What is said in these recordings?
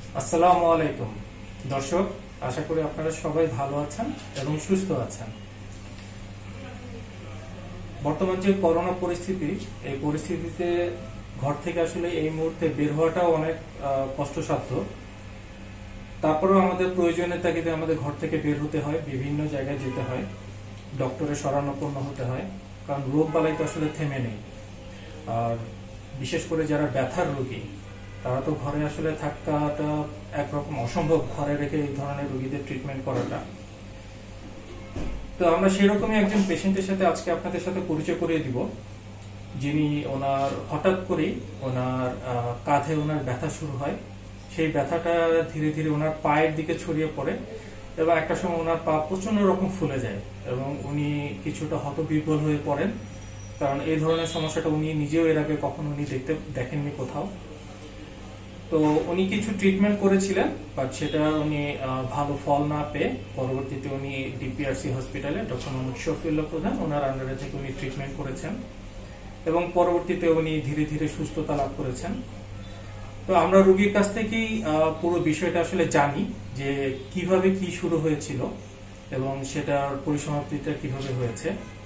আসসালামু আলাইকুম দর্শক, আশা করি আপনারা সবাই ভালো আছেন এবং সুস্থ আছেন। বর্তমান যে করোনা পরিস্থিতি, এই পরিস্থিতিতে ঘর থেকে আসলে এই মুহূর্তে বের হওয়াটাও অনেক কষ্টসাধ্য। তারপরেও আমাদের প্রয়োজনের তাগিদে আমাদের ঘর থেকে বের হতে হয়, বিভিন্ন জায়গায় যেতে হয়, ডক্টরের শরণাপন্ন হতে হয়, কারণ রোগ বালাই তো আসলে থেমে নেই। আর বিশেষ করে যারা ব্যথার রোগী, তারা তো ঘরে আসলে থাকাটা একরকম অসম্ভব, ঘরে রেখে এই ধরনের রোগীদের ট্রিটমেন্ট করাটা। তো আমরা সেরকমই একজন পেশেন্টের সাথে আজকে আপনাদের সাথে পরিচয় করিয়ে দিব, যিনি ওনার হঠাৎ করেই ওনার কাঁধে ওনার ব্যথা শুরু হয়। সেই ব্যথাটা ধীরে ধীরে ওনার পায়ের দিকে ছড়িয়ে পড়ে এবং একটা সময় ওনার পা প্রচন্ড রকম ফুলে যায় এবং উনি কিছুটা হতবিহ্বল হয়ে পড়েন, কারণ এই ধরনের সমস্যাটা উনি নিজেও এর আগে কখনো উনি দেখেননি কোথাও। তো উনি কিছু ট্রিটমেন্ট করেছিলেন, বাট সেটা উনি ভালো ফল না পেয়ে পরবর্তীতে উনি ডিপিআরসি হসপিটালে ডক্টর মোহাম্মদ শফিউল্লাহ প্রধান ওনার আন্ডারে থেকে উনি ট্রিটমেন্ট করেছেন এবং পরবর্তীতে উনি ধীরে ধীরে সুস্থতা লাভ করেছেন। তো আমরা রোগীর কাছ থেকেই পুরো বিষয়টা আসলে জানি যে কিভাবে কি শুরু হয়েছিল এবং সেটার পরিসমাপ্তিটা কিভাবে হয়েছে।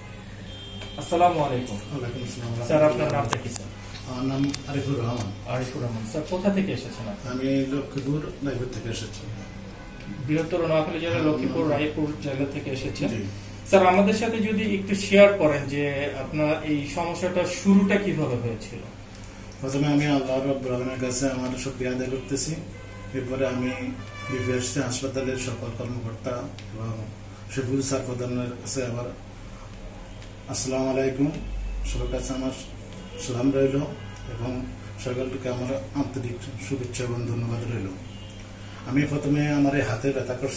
আসসালামু আলাইকুম। স্যার, আপনার নামটা কি? স্যার, আমার নাম আরিফুর রহমান। আরিফুর রহমান। স্যার, কোথা থেকে এসেছেন? আমি লক্ষ্মীপুর রায়পুর থেকে এসেছি। বৃহত্তর নোয়াখালী জেলার লক্ষ্মীপুর রায়পুর জেলা থেকে এসেছেন। স্যার, আমাদের সাথে যদি একটু শেয়ার করেন যে আপনার এই সমস্যাটা শুরুটা কিভাবে হয়েছিল। প্রথমে আমি আল্লাহ রাব্বুল আলামিনের কাছে আমার শুকরিয়া আদায় করতেছি। এরপরে আমি ডিপিআরসি হাসপাতালের সকল কর্মকর্তা এবং শফিউল স্যার প্রধানের কাছে আবার আসসালামু আলাইকুম, সবার কাছে আমার সালাম রইল এবং সকলকে আমার আন্তরিক শুভেচ্ছা এবং ধন্যবাদ রইল। আমি প্রথমে আমার এই হাতে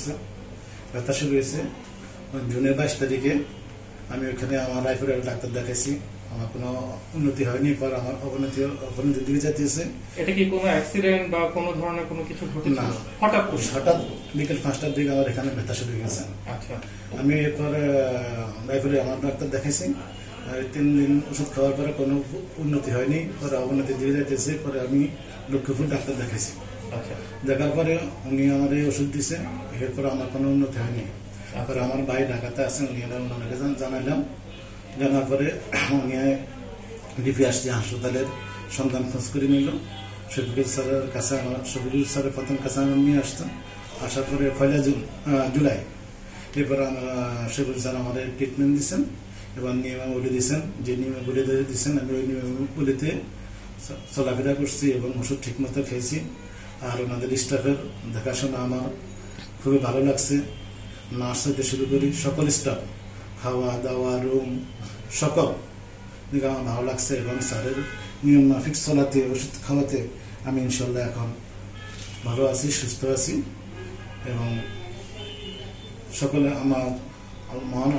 ব্যথা শুরু হয়েছে জুনের 22 তারিখে। আমি ওইখানে আমার রায়পুরের ডাক্তার দেখাইছি, আমার কোনো উন্নতি হয়নি, পর আমার অবনতির দিকে যেতেছে। এটা কি কোনো অ্যাক্সিডেন্ট বা কোনো ধরনের কোনো কিছু ঘটেছিল? না, হঠাৎ বিকেল 5টার দিকে আমার এখানে ব্যথা শুরু হয়ে গেছে। আচ্ছা, আমি এরপর রায়পুরে আমার ডাক্তার দেখাইছি, 3 দিন ওষুধ খাওয়ার পরে কোনো উন্নতি হয়নি, পরে অবনতি দিয়ে যাইতেছে। পরে আমি লক্ষ্মীপুর ডাক্তার দেখাইছি। আচ্ছা, দেখার পরে উনি আমার এই ওষুধ দিছে, এরপর আমার কোনো উন্নতি হয়নি। তারপরে আমার ভাই ঢাকাতে আছেন, উনি ওনাকে জানাইলাম। জানার পরে উনি ডিপিআরসি হাসপাতালের সন্ধান খোঁজ করে নিল। শফিকুল স্যারের কাছে শফিকুল স্যারের প্রথম কাছে আমার নিয়ে আসতাম। আসার পরে 1 জুলাই এরপর শফিকুল স্যার আমাদের ট্রিটমেন্ট দিচ্ছেন এবং নিয়মাবলী দিচ্ছেন। যে নিয়মাবলী দিচ্ছেন আমি ওই নিয়মাবলীতে চলাফেরা করছি এবং ওষুধ ঠিক মতো খেয়েছি। আর ওনাদের স্টাফের দেখাশোনা আমার খুবই ভালো লাগছে। নার্স হতে শুরু করি সকল স্টাফ, খাওয়া দাওয়া, রুম সকল দিকে আমার ভালো লাগছে এবং স্যারের নিয়ম মাফিক চলাতে, ওষুধ খাওয়াতে আমি ইনশাল্লাহ এখন ভালো আছি, সুস্থ আছি এবং সকলে আমার মহান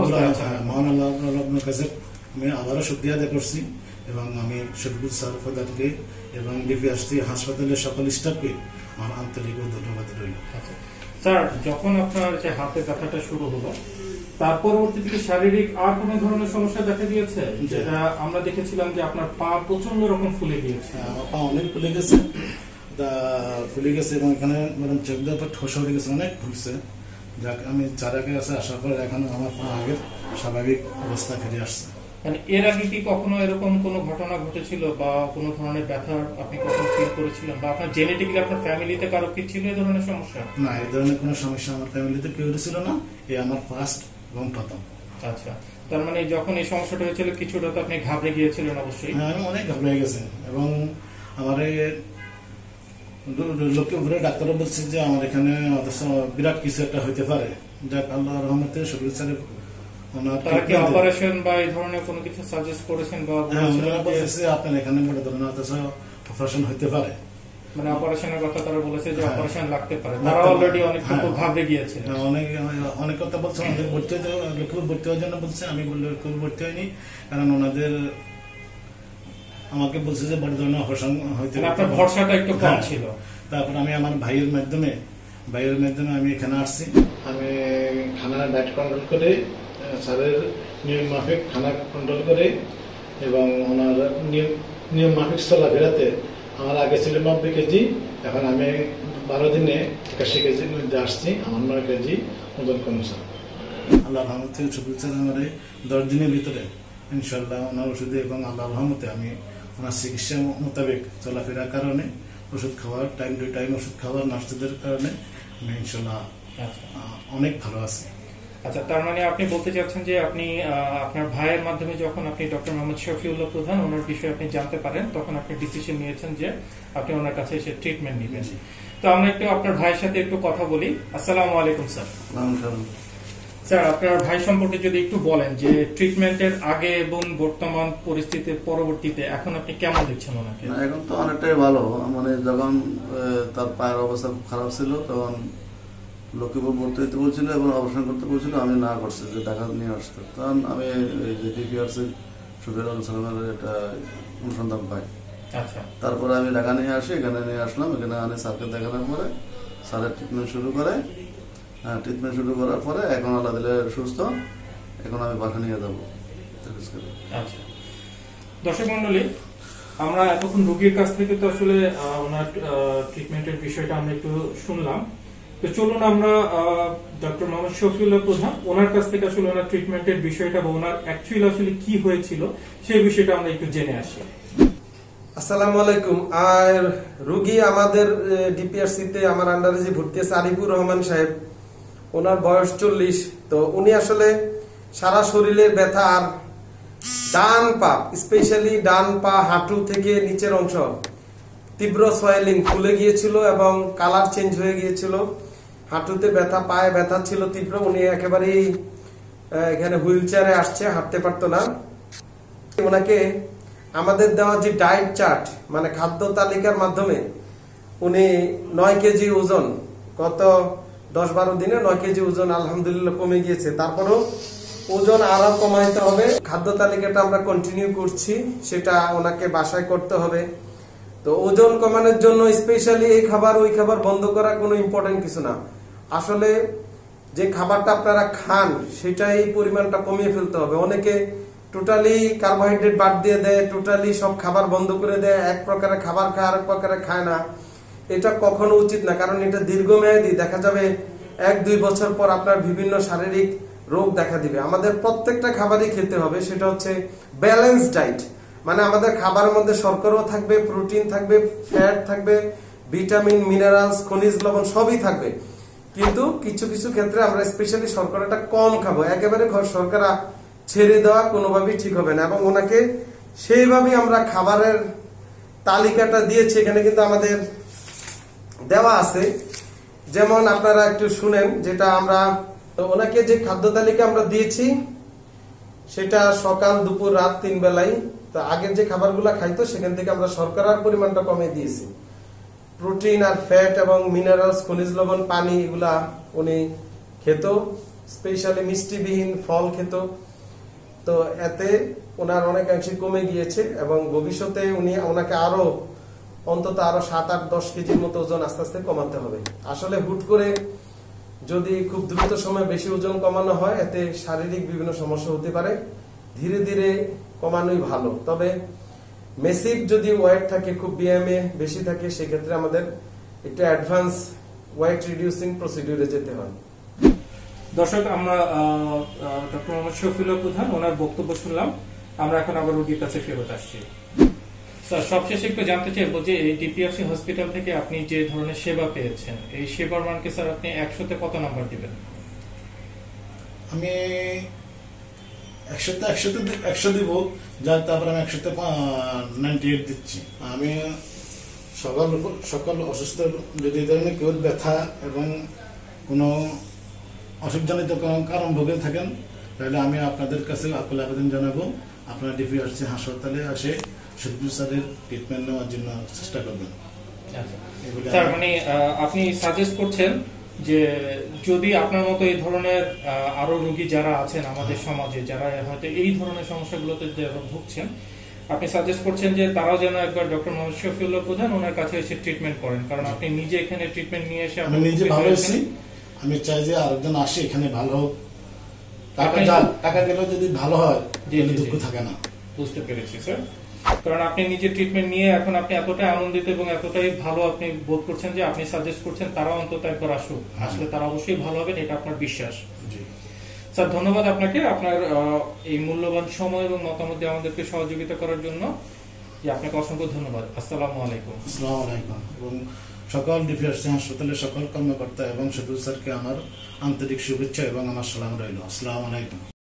আল্লাহর কাছে আমি আবারও শুকরিয়া আদায় করছি এবং আমি শফিকুল স্যার প্রধানকে এবং ডিপিআরসি হাসপাতালের সকল স্টাফকে আমার আন্তরিক ধন্যবাদ রইল। স্যার, যখন আপনার যে হাতে ব্যথাটা শুরু হলো, তার পরবর্তীতে শারীরিক আর কোন ধরনের সমস্যা দেখা দিয়েছে? যেটা আমরা দেখেছিলাম যে আপনার পা প্রচন্ড রকম ফুলে গিয়েছে। আমার পা অনেক ফুলে গেছে এবং এখানে চোখ দিয়ে ঠোসা হয়ে গেছে, অনেক ফুলছে। যাক, আমি 4 আগে আসার পরে এখন আমার পা আগের স্বাভাবিক অবস্থা ফিরে আসছে। মানে এর আগে কি কখনো এরকম কোনো ঘটনা ঘটেছিল বা কোনো ধরনের ব্যথা আপনি কখনো ফিল করেছিলেন, বা আপনার জেনেটিক্যালি আপনার ফ্যামিলিতে কারো কি ছিল এই ধরনের সমস্যা? না, এই ধরনের কোনো সমস্যা আমার ফ্যামিলিতে কেউ ছিল না, এই আমার ফার্স্ট এবং প্রথম। আচ্ছা, তার মানে যখন এই সমস্যাটা হয়েছিল কিছুটা তো আপনি ঘাবড়ে গিয়েছিলেন? অবশ্যই। হ্যাঁ, আমি অনেক ঘাবড়ে গেছি এবং আমার লক্ষ্মীপুরে ডাক্তাররা বলছে যে আমার এখানে বিরাট কিছু একটা হইতে পারে। যাক, আল্লাহর রহমতে শফিকুল স্যারের অপারেশন বা এই ধরনের কোনো কিছু সাজেস্ট করেছেন বা আপনার এখানে বড় ধরনের অপারেশন হইতে পারে, মানে অপারেশনের কথা তারা বলেছে যে অপারেশন লাগতে পারে। তারা অলরেডি অনেক ঘাবড়ে গিয়েছে, অনেক কথা বলছে। আমাদের লক্ষ্মীপুর ভর্তি হওয়ার জন্য বলছে, আমি বললে লক্ষ্মীপুর ভর্তি হয়নি, কারণ ওনাদের আমাকে বলছে যে বড় ধরনের অপারেশন হইতে পারে, আপনার ভরসাটা একটু কম ছিল। তারপর আমি আমার ভাইয়ের মাধ্যমে আমি এখানে আসছি। আমি খানা ডায়েট কন্ট্রোল করে, স্যারের নিয়ম মাফিক খানা কন্ট্রোল করে এবং ওনার নিয়ম মাফিক চলাফেরাতে আমার আগে ছিল 90 কেজি, এখন আমি 12 দিনে 81 কেজির মধ্যে আসছি। আমার 9 কেজি ওজন কমছে। আল্লাহ রহমতে শুক্রিয়া আমার 10 দিনের ভিতরে ইনশাল্লাহ ওনার ওষুধে এবং আল্লাহ রহমতে আমি ওনার চিকিৎসা মোতাবেক চলাফেরার কারণে, ওষুধ খাওয়ার টাইম টু টাইম ওষুধ খাওয়ার নার্সদের কারণে আমি ইনশাল্লাহ অনেক ভালো আছি। আচ্ছা, তার মানে আপনি বলতে চাচ্ছেন যে আপনি আপনার ভাইয়ের মাধ্যমে যখন আপনি ডক্টর মোহাম্মদ শফিউল্লাহ প্রধান ওনার বিষয়ে আপনি জানতে পারেন, তখন আপনি ডিসিশন নিয়েছেন যে আপনি ওনার কাছে এসে ট্রিটমেন্ট নেবেন। তো আমরা একটু আপনার ভাইয়ের সাথে একটু কথা বলি। আসসালামু আলাইকুম স্যার। স্যার, আপনার ভাই সম্পর্কে যদি একটু বলেন যে ট্রিটমেন্টের আগে এবং বর্তমান পরিস্থিতির পরবর্তীতে এখন আপনি কেমন দেখছেন ওনাকে? এখন তো অনেকটাই ভালো। মানে যখন তার পায়ের অবস্থা খুব খারাপ ছিল তখন লক্ষ্মীপুর ভর্তি হইতে বলছিল এবং অপারেশন করতে বলছিল, আমি না করছি যে ঢাকা নিয়ে আসতে। তখন আমি এই যে ডিপিআরসি শফিউল সালামের একটা অনুসন্ধান পাই। আচ্ছা, তারপরে আমি ঢাকা নিয়ে আসি, এখানে নিয়ে আসলাম। এখানে আনি স্যারকে দেখানোর পরে স্যারের ট্রিটমেন্ট শুরু করে। ট্রিটমেন্ট শুরু করার পরে এখন আল্লাহ দিলে সুস্থ। এখন আমি বাসা নিয়ে যাবো। আচ্ছা, দর্শক মন্ডলী, আমরা এতক্ষণ রোগীর কাছ থেকে তো আসলে ওনার ট্রিটমেন্টের বিষয়টা আমরা একটু শুনলাম। তো চলুন আমরা ডক্টর মোহাম্মদ শফিউল্লাহ প্রধান ওনার কাছ থেকে আসলে ওনার ট্রিটমেন্টের বিষয়টা বা ওনার অ্যাকচুয়ালি আসলে কি হয়েছিল সেই বিষয়টা আমরা একটু জেনে আসি। আসসালামু আলাইকুম। আর রোগী আমাদের ডিপিআরসি তে আমার আন্ডারে যে ভর্তি আছে আরিফুর রহমান সাহেব, ওনার বয়স 40। তো উনি আসলে সারা শরীরের ব্যথা আর ডান পা, স্পেশালি ডান পা হাঁটু থেকে নিচের অংশ তীব্র সোয়েলিং, ফুলে গিয়েছিল এবং কালার চেঞ্জ হয়ে গিয়েছিল। হাঁটুতে ব্যথা, পায়ে ব্যথা ছিল তীব্র। উনি একেবারেই এখানে হুইল চেয়ারে আসছে, হাঁটতে পারতো না। ওনাকে আমাদের দেওয়া যে ডায়েট চার্ট, মানে খাদ্য তালিকার মাধ্যমে উনি 9 কেজি ওজন, গত 10-12 দিনে 9 কেজি ওজন আলহামদুলিল্লাহ কমে গিয়েছে। তারপরও ওজন আরো কমাইতে হবে। খাদ্য তালিকাটা আমরা কন্টিনিউ করছি, সেটা ওনাকে বাসায় করতে হবে। তো ওজন কমানোর জন্য স্পেশালি এই খাবার ওই খাবার বন্ধ করা কোনো ইম্পর্টেন্ট কিছু না। আসলে যে খাবারটা আপনারা খান সেটাই পরিমাণটা কমিয়ে ফেলতে হবে। অনেকে টোটালি কার্বোহাইড্রেট বাদ দিয়ে দেয়, টোটালি সব খাবার বন্ধ করে দেয়, এক প্রকারের খাবার খায় আর এক প্রকারের খায় না। এটা কখনো উচিত না, কারণ এটা দীর্ঘমেয়াদী। দেখা যাবে 1-2 বছর পর আপনার বিভিন্ন শারীরিক রোগ দেখা দিবে। আমাদের প্রত্যেকটা খাবারই খেতে হবে, সেটা হচ্ছে ব্যালেন্স ডায়েট। মানে আমাদের খাবারের মধ্যে শর্করাও থাকবে, প্রোটিন থাকবে, ফ্যাট থাকবে, ভিটামিন, মিনারেলস, খনিজ লবণ সবই থাকবে। কিন্তু কিছু কিছু ক্ষেত্রে আমরা স্পেশালি শর্করাটা কম খাবো। একেবারে শর্করা ছেড়ে দেওয়া কোনোভাবেই ঠিক হবে না। এবং ওনাকে সেইভাবেই আমরা খাবারের তালিকাটা দিয়েছি, এখানে কিন্তু আমাদের দেওয়া আছে। যেমন আপনারা একটু শুনেন, যেটা আমরা ওনাকে যে খাদ্য তালিকা আমরা দিয়েছি সেটা সকাল, দুপুর, রাত 3 বেলায়। তো আগের যে খাবারগুলো খাইতো সেখান থেকে আমরা শর্করার পরিমাণটা কমে দিয়েছি। প্রোটিন আর ফ্যাট এবং মিনারেলস, খনিজ লবণ, পানি এগুলা উনি খেত। স্পেশালি মিষ্টিবিহীন ফল খেত। তো এতে ওনার অনেকাংশে কমে গিয়েছে এবং ভবিষ্যতে ওনাকে আরো অন্তত আরো 7-8-10 কেজির মতো ওজন আস্তে আস্তে কমাতে হবে। আসলে হুট করে যদি খুব দ্রুত সময় বেশি ওজন কমানো হয়, এতে শারীরিক বিভিন্ন সমস্যা হতে পারে। ধীরে ধীরে কমানোই ভালো। তবে মেসিভ যদি ওয়েট থাকে, খুব বিএমএ বেশি থাকে, সেক্ষেত্রে আমাদের একটু অ্যাডভান্স ওয়েট রিডিউসিং প্রসিডিউরে যেতে হয়। দর্শক, আমরা ডক্টর মোহাম্মদ শফিউল্লাহ প্রধান ওনার বক্তব্য শুনলাম। আমরা এখন আবার রোগীর কাছে ফেরত আসছি। স্যার, সবশেষে একটু জানতে চাইবো যে এই ডিপিআরসি হসপিটাল থেকে আপনি যে ধরনের সেবা পেয়েছেন, এই সেবার মানকে স্যার আপনি 100-তে কত নাম্বার দিবেন? আমি 100 দিব, যার তারপরে আমি 100-তে 98 দিচ্ছি। আমি সকল অসুস্থ যদি ধরনের কেউ ব্যথা এবং কোনো অসুখজনিত কারণ ভোগে থাকেন, তাহলে আমি আপনাদের কাছে আকুল আবেদন জানাবো, আপনারা ডিপিআরসি হাসপাতালে আসে শফিউল স্যারের ট্রিটমেন্ট নেওয়ার জন্য চেষ্টা করবেন। স্যার, মানে আপনি সাজেস্ট করছেন যে যদি আপনার মতো এই ধরনের আরো রোগী যারা আছেন আমাদের সমাজে, যারা হয়তো এই ধরনের সমস্যাগুলোতে ভুগছেন, আপনি সাজেস্ট করছেন যে তারাও যেন একবার ডক্টর মোহাম্মদ শফিউল্লাহ প্রধান ওনার কাছে এসে ট্রিটমেন্ট করেন, কারণ আপনি নিজে এখানে ট্রিটমেন্ট নিয়ে এসে আমি নিজে ভালো হয়েছি। আমি চাই যে আরেকজন আসে এখানে ভালো হোক। টাকা গেলেও যদি ভালো হয় দুঃখ থাকে না। বুঝতে পেরেছি স্যার। কারণ আপনি নিজে ট্রিটমেন্ট নিয়ে এখন আপনি এতটাই আনন্দিত এবং এতটাই ভালো আপনি বোধ করছেন যে আপনি সাজেস্ট করছেন তারাও অন্তত একবার আসুক, আসলে তারা অবশ্যই ভালো হবেন, এটা আপনার বিশ্বাস। জি স্যার ধন্যবাদ আপনাকে আপনার এই মূল্যবান সময় এবং মতামত দিয়ে আমাদেরকে সহযোগিতা করার জন্য। আপনাকে অসংখ্য ধন্যবাদ। আসসালামু আলাইকুম। আসসালামু আলাইকুম। এবং সকল ডিপিআরসি হাসপাতালের সকল কর্মকর্তা এবং শফিউল স্যারকে আমার আন্তরিক শুভেচ্ছা এবং আমার সালাম রইল। আসসালামু আলাইকুম।